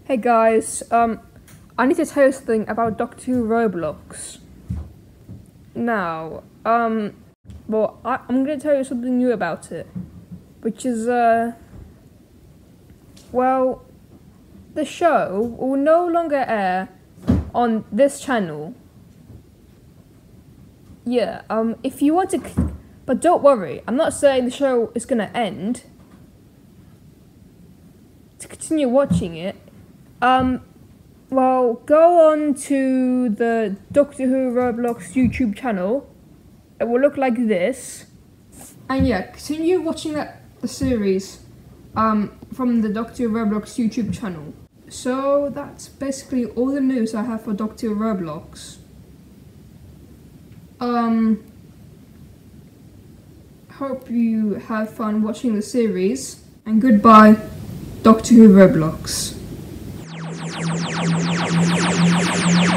Hey guys, I need to tell you something about Doctor Who Roblox. Now, I'm going to tell you something new about it, which is, well, the show will no longer air on this channel. Yeah, if you want to, but don't worry, I'm not saying the show is going to end. To continue watching it, well, go on to the Doctor Who Roblox YouTube channel. It will look like this. And yeah, continue watching the series from the Doctor Who Roblox YouTube channel. So that's basically all the news I have for Doctor Who Roblox. Hope you have fun watching the series, and goodbye, Doctor Who Roblox.